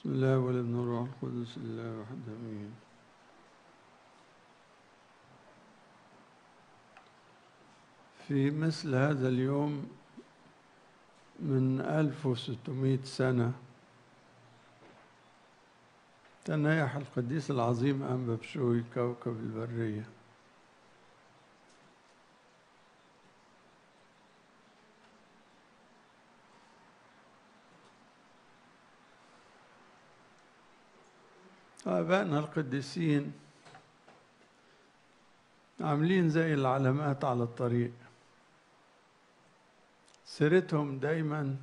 بسم الله والابن والروح القدس الله وحده امين. في مثل هذا اليوم من 1600 سنة تنايح القديس العظيم أنبا بشوي كوكب البرية. آبائنا القديسين عاملين زي العلامات على الطريق، سيرتهم دايما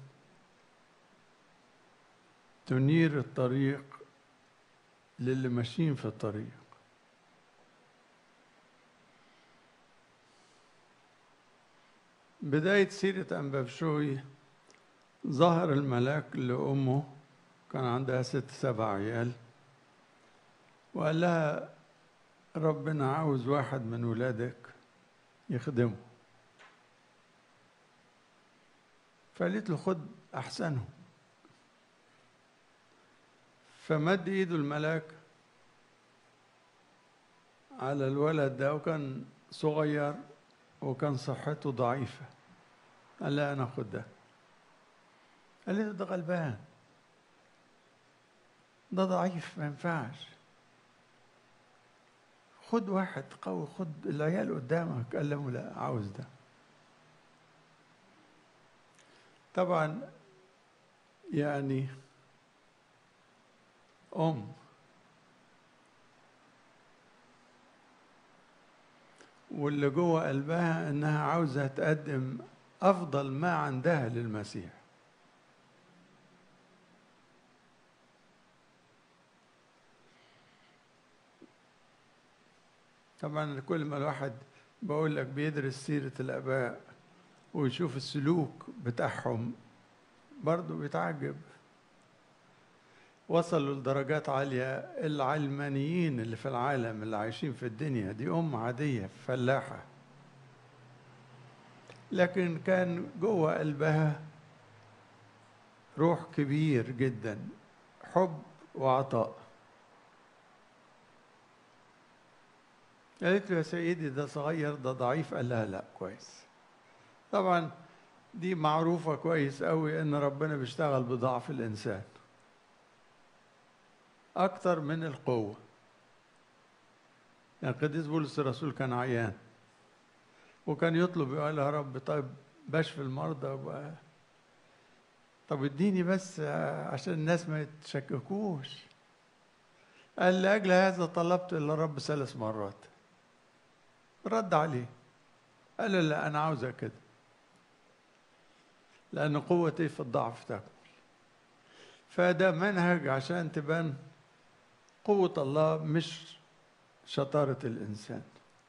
تنير الطريق للي ماشيين في الطريق. بداية سيرة أنبا بشوي ظهر الملاك لأمه، كان عندها 6-7 عيال، وقال لها ربنا عاوز واحد من ولادك يخدمه. فقالت له خد أحسنه. فمد إيده الملاك على الولد ده، وكان صغير وكان صحته ضعيفة. قال لها أنا خد ده. قال لي ده غلبان، ده ضعيف ما ينفعش، خد واحد قوي، خد العيال قدامك. قال له لا، عاوز ده. طبعا يعني واللي جوه قلبها انها عاوزة تقدم افضل ما عندها للمسيح. طبعا كل ما الواحد بقول لك بيدرس سيرة الآباء ويشوف السلوك بتاعهم برضه بيتعجب. وصلوا لدرجات عالية. العلمانيين اللي في العالم اللي عايشين في الدنيا دي عادية فلاحة، لكن كان جوه قلبها روح كبير جدا، حب وعطاء. قالت له يا سيدي ده صغير، ده ضعيف. قال لها لا كويس. طبعا دي معروفة كويس قوي ان ربنا بيشتغل بضعف الانسان اكتر من القوة. يعني القديس بولس الرسول كان عيان وكان يطلب، يقول يا رب طيب بشفي المرضى طب اديني بس عشان الناس ما يتشككوش. قال لأجل هذا طلبت إلى الرب 3 مرات. رد عليه قال له لا، أنا عاوزك كده، لأن قوتي في الضعف تكمل. فده منهج عشان تبان قوة الله مش شطارة الإنسان.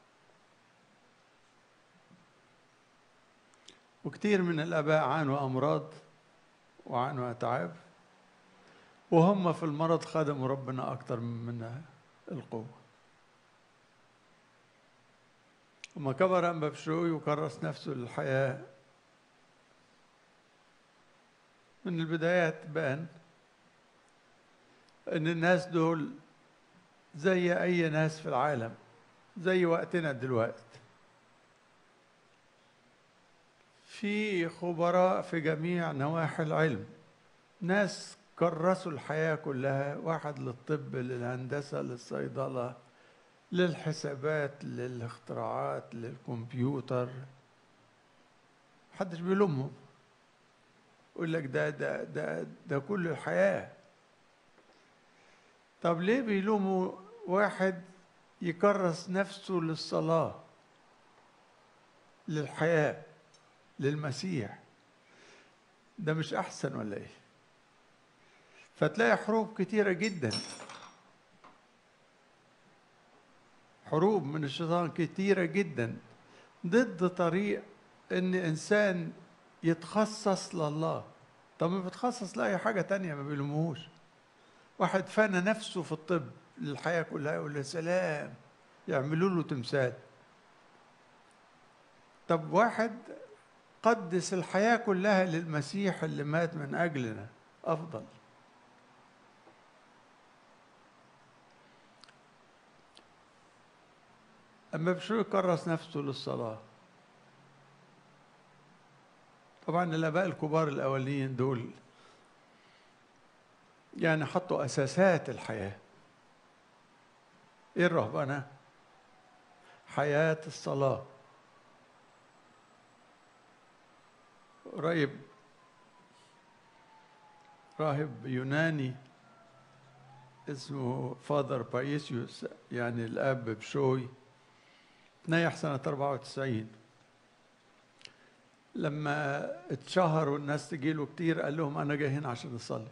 وكتير من الآباء عانوا أمراض وعانوا أتعاب، وهم في المرض خدموا ربنا أكتر من القوة. وما كبر أنبا بشوي وكرس نفسه للحياة، من البدايات بان ان الناس دول زي اي ناس في العالم، زي وقتنا دلوقتي. في خبراء في جميع نواحي العلم، ناس كرسوا الحياة كلها، واحد للطب، للهندسة، للصيدلة، للحسابات، للاختراعات، للكمبيوتر. محدش بيلومهم، يقول لك ده كل الحياة. طب ليه بيلوموا واحد يكرس نفسه للصلاة، للحياة، للمسيح؟ ده مش أحسن ولا إيه؟ فتلاقي حروب كتيرة جدا، حروب من الشيطان كتيرة جدا ضد طريق إن إنسان يتخصص لله. طب ما بيتخصص لأي حاجة تانية ما بيلوموهوش. واحد فنى نفسه في الطب للحياة كلها، يقول له سلام، يعملوا له تمثال. طب واحد قدس الحياة كلها للمسيح اللي مات من أجلنا، أفضل. أما بشوي كرس نفسه للصلاة. طبعا الآباء الكبار الأولين دول يعني حطوا أساسات الحياة. إيه الرهبنة؟ حياة الصلاة. قريب راهب يوناني اسمه فادر بايسيوس، يعني الأب بشوي، تنيح سنة 94. لما اتشهر والناس تجيله كتير قال لهم أنا جاي هنا عشان أصلي.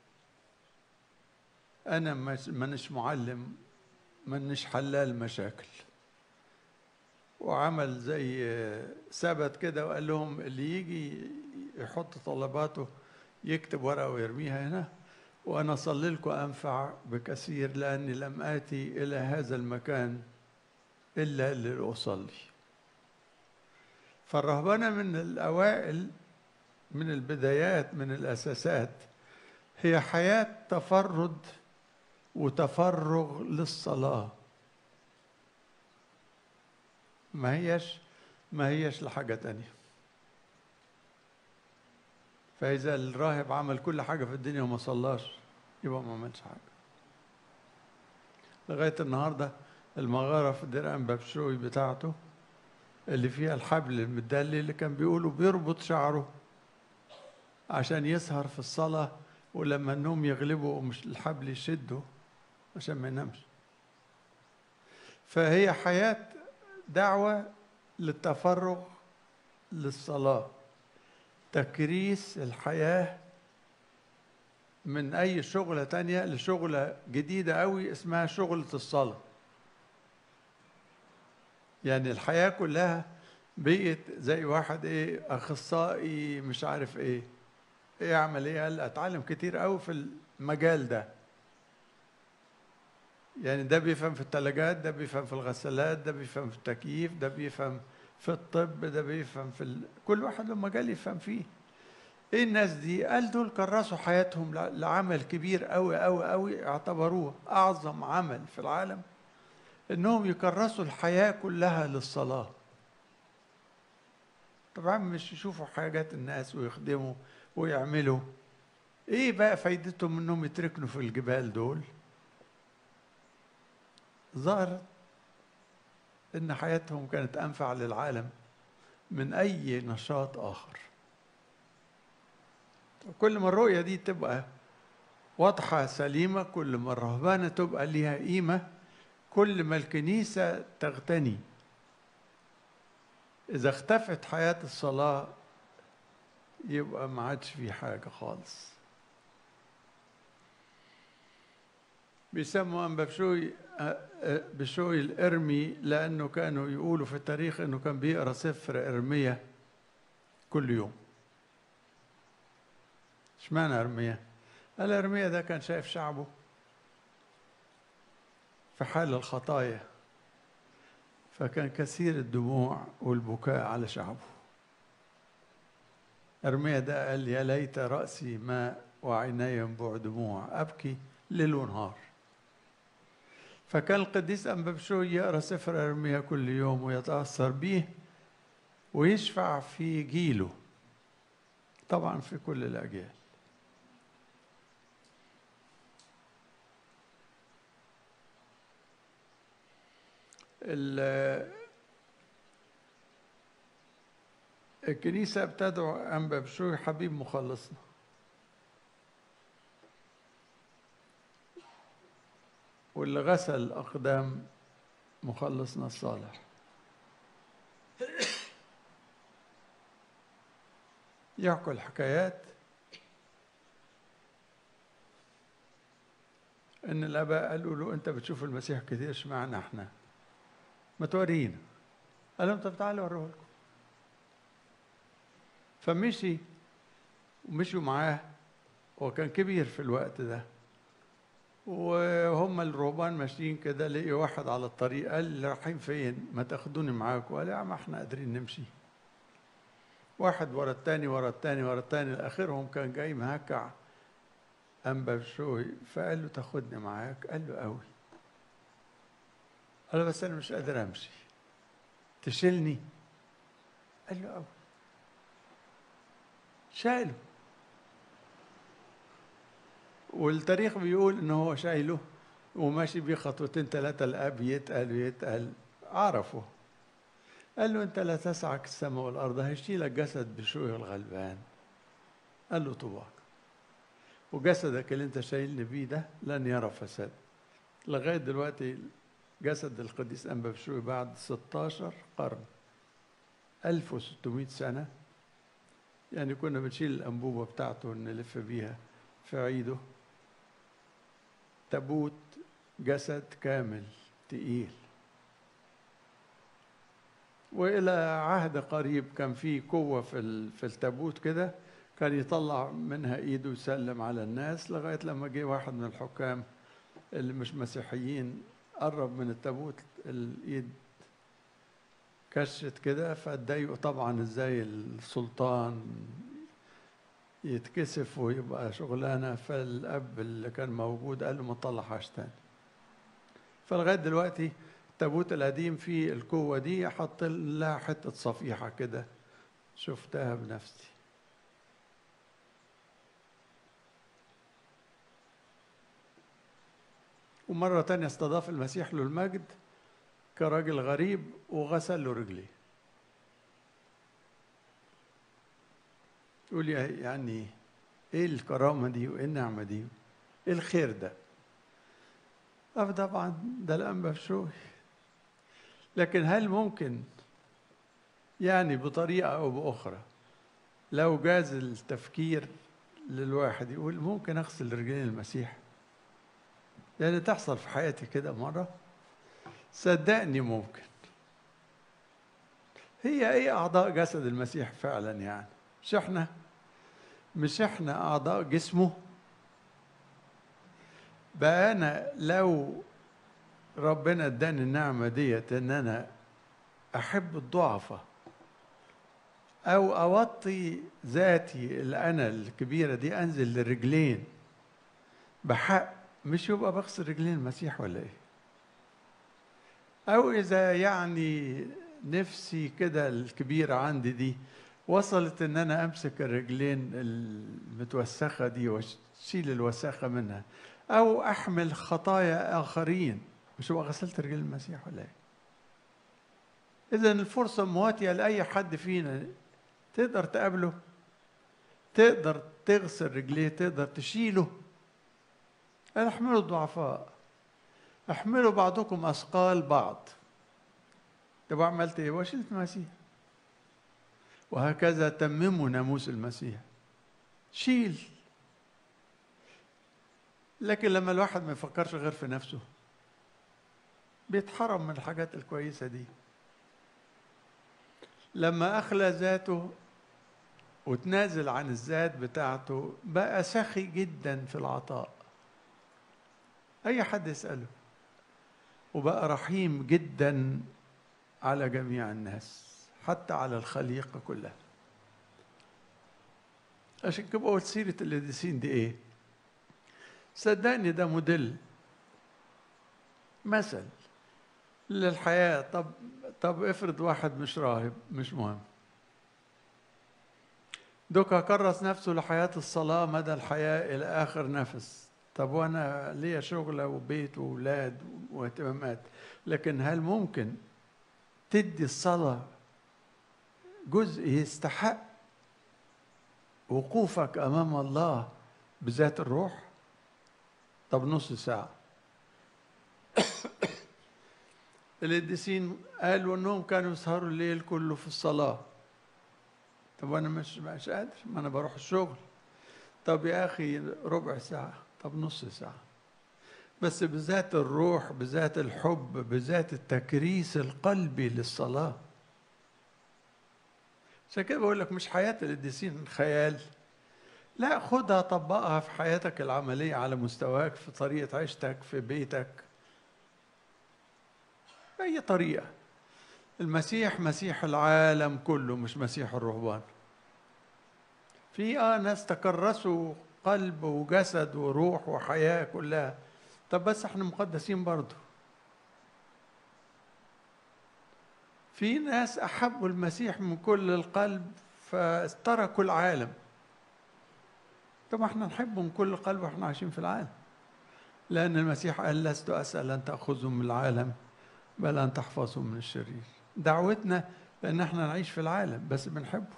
أنا مانيش معلم، مانيش حلال مشاكل. وعمل زي ثبت كده وقال لهم اللي يجي يحط طلباته يكتب ورقة ويرميها هنا، وأنا أصلي لكم أنفع بكثير، لأني لم آتي إلى هذا المكان إلا لأصلي. فالرهبنة من الأوائل، من البدايات، من الأساسات، هي حياة تفرد وتفرغ للصلاة. ما هيش لحاجة تانية. فإذا الراهب عمل كل حاجة في الدنيا وما صلاش يبقى ما عملش حاجة. لغاية النهاردة المغارة في دير أنبا بشوي بتاعته اللي فيها الحبل المدلي اللي كان بيقولوا بيربط شعره عشان يسهر في الصلاة، ولما النوم يغلبه مش الحبل يشده عشان ما ينامش. فهي حياة دعوة للتفرغ للصلاة، تكريس الحياة من أي شغلة تانية لشغلة جديدة قوي اسمها شغلة الصلاة. يعني الحياة كلها بقت زي واحد أخصائي مش عارف يعمل قال أتعلم كتير قوي في المجال ده. يعني ده بيفهم في الثلاجات، ده بيفهم في الغسالات، ده بيفهم في التكييف، ده بيفهم في الطب، ده بيفهم في كل واحد له مجال يفهم فيه. ايه الناس دي؟ قال دول كرسوا حياتهم لعمل كبير قوي قوي قوي، اعتبروه اعظم عمل في العالم، انهم يكرسوا الحياة كلها للصلاة. طبعا مش يشوفوا حاجات الناس ويخدموا ويعملوا. ايه بقى فايدتهم انهم يتركنوا في الجبال دول؟ ظهر ان حياتهم كانت انفع للعالم من اي نشاط اخر. كل ما الرؤية دي تبقى واضحة سليمة، كل ما الرهبانة تبقى ليها قيمة، كل ما الكنيسة تغتني. إذا اختفت حياة الصلاة يبقى ما عادش في حاجة خالص. بيسموا أنبا بشوي الإرمي لأنه كانوا يقولوا في التاريخ أنه كان بيقرأ سفر إرميا كل يوم. اشمعنى إرميا؟ قال إرميا ده كان شايف شعبه في حال الخطايا، فكان كثير الدموع والبكاء على شعبه. إرميا ده قال يا ليت رأسي ماء وعيني ينبوع دموع، أبكي ليل ونهار. فكان القديس أنبا بشوي يقرأ سفر إرميا كل يوم ويتأثر به ويشفع في جيله، طبعا في كل الأجيال. الكنيسة بتدعو أنبا بشوي حبيب مخلصنا، واللي غسل أقدام مخلصنا الصالح. يحكوا الحكايات إن الآباء قالوا له أنت بتشوف المسيح كتير، اشمعنى إحنا؟ ما تورينا. قال لهم طب تعالوا أوريه لكم. فمشي ومشوا معاه، وكان كبير في الوقت ده، وهم الرهبان ماشيين كده لقي واحد على الطريق قال رايحين فين؟ ما تاخدوني معاكم. قال يا عم احنا قادرين نمشي. واحد ورا التاني ورا التاني ورا التاني، اخرهم كان جاي مهكع أنبا بشوي، فقال له تاخدني معاك؟ قال له قوي. قال له بس انا مش قادر امشي. تشيلني؟ قال له أوي. شايله. والتاريخ بيقول إن هو شايله وماشي بيه خطوتين ثلاثة، الأب يتقل عرفه. قال له أنت لا تسعك السماء والأرض، هيشيلك جسد بشوي الغلبان. قال له طباق، وجسدك اللي أنت شايلني بيه ده لن يرى فساد. لغاية دلوقتي جسد القديس أنبا بشوي بعد 16 قرن، 1600 سنة، يعني كنا بنشيل الأنبوبة بتاعته نلف بيها في عيده، تابوت جسد كامل تقيل. وإلى عهد قريب كان في قوة في التابوت كده، كان يطلع منها إيده ويسلم على الناس، لغاية لما جه واحد من الحكام اللي مش مسيحيين قرب من التابوت، الإيد كشت كده، فاتضايقوا طبعا ازاي السلطان يتكسف ويبقى شغلانه. فالاب اللي كان موجود قال له ما تطلعهاش تاني. فلغايه دلوقتي التابوت القديم فيه القوه دي، حط لها حته صفيحه كده، شفتها بنفسي. ومره تانية استضاف المسيح له المجد كراجل غريب وغسل له رجليه. يقول يعني ايه الكرامه دي وايه النعمه دي، ايه الخير ده؟ طبعا ده الأنبا بشوي. لكن هل ممكن يعني بطريقة أو بأخرى لو جاز التفكير للواحد يقول ممكن أغسل رجلين المسيح؟ يعني تحصل في حياتي كده مرة، صدقني ممكن. هي إيه أعضاء جسد المسيح فعلا؟ يعني مش إحنا أعضاء جسمه؟ بقى أنا لو ربنا اداني النعمة ديت إن أنا أحب الضعفاء أو أوطي ذاتي الأنا الكبيرة دي، أنزل للرجلين بحق، مش يبقى بغسل رجلين المسيح ولا إيه؟ أو إذا يعني نفسي كده الكبيرة عندي دي وصلت إن أنا أمسك الرجلين المتوسخة دي وأشيل الوساخة منها، أو أحمل خطايا آخرين، مش يبقى غسلت رجلين المسيح ولا إيه؟ إذن الفرصة مواتية لأي حد فينا، تقدر تقابله، تقدر تغسل رجليه، تقدر تشيله. قال احملوا الضعفاء، احملوا بعضكم أثقال بعض. طب عملت ايه؟ وشلت المسيح. وهكذا تمموا ناموس المسيح، شيل. لكن لما الواحد ما يفكرش غير في نفسه بيتحرم من الحاجات الكويسة دي. لما أخلى ذاته وتنازل عن الذات بتاعته بقى سخي جدا في العطاء، أي حد يسأله، وبقى رحيم جدا على جميع الناس، حتى على الخليقة كلها. عشان كده بقول سيرة القديسين دي ايه؟ صدقني ده موديل، مثل للحياة. طب افرض واحد مش راهب، مش مهم، دوكا كرس نفسه لحياة الصلاة مدى الحياة إلى آخر نفس. طب وأنا ليا شغلة وبيت وأولاد واهتمامات، لكن هل ممكن تدي الصلاة جزء يستحق وقوفك أمام الله بذات الروح؟ طب نص ساعة. القديسين قالوا انهم كانوا يسهروا الليل كله في الصلاة. طب انا مش قادر، ما انا بروح الشغل. طب يا اخي ربع ساعة، طب نص ساعة، بس بذات الروح، بذات الحب، بذات التكريس القلبي للصلاة. عشان كده بقول لك مش حياة القديسين خيال، لا، خدها طبقها في حياتك العملية على مستواك، في طريقة عيشتك، في بيتك، بأي طريقة. المسيح مسيح العالم كله، مش مسيح الرهبان. في ناس تكرسوا قلب وجسد وروح وحياة كلها. طب بس احنا مقدسين برضه. في ناس أحبوا المسيح من كل القلب فتركوا العالم. طب احنا نحبه من كل القلب واحنا عايشين في العالم، لأن المسيح قال لست أسأل أن تأخذهم من العالم بل أن تحفظهم من الشرير. دعوتنا لأن احنا نعيش في العالم بس بنحبه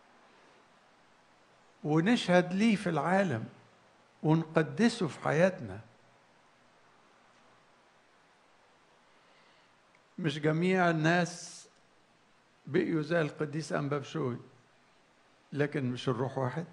ونشهد ليه في العالم ونقدسه في حياتنا. مش جميع الناس بقيوا زي القديس أنبا بشوي، لكن مش الروح واحد.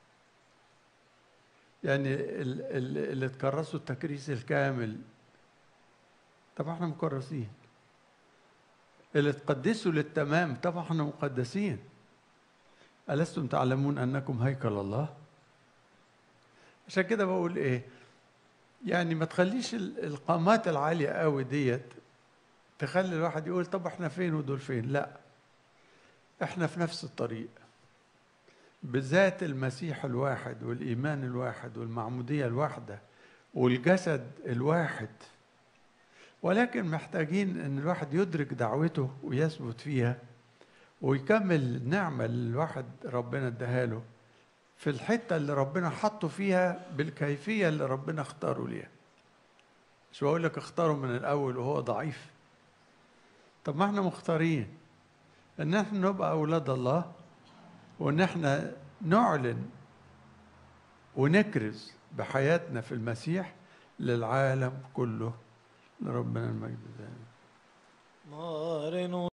يعني اللي تكرسوا التكريس الكامل، طبعا احنا مكرسين. اللي تقدسوا للتمام، طبعا احنا مقدسين. ألستم تعلمون أنكم هيكل الله؟ عشان كده بقول إيه، يعني ما تخليش القامات العالية قوي ديت تخلي الواحد يقول طب احنا فين ودول فين. لا، احنا في نفس الطريق، بذات المسيح الواحد والإيمان الواحد والمعمودية الواحدة والجسد الواحد. ولكن محتاجين ان الواحد يدرك دعوته ويثبت فيها ويكمل النعمة اللي الواحد ربنا اداها له في الحتة اللي ربنا حطه فيها بالكيفية اللي ربنا اختاره ليها. مش بقول لك اختاره من الأول وهو ضعيف. طب ما احنا مختارين ان احنا نبقى أولاد الله، وان احنا نعلن ونكرز بحياتنا في المسيح للعالم كله. لربنا المجد دائما.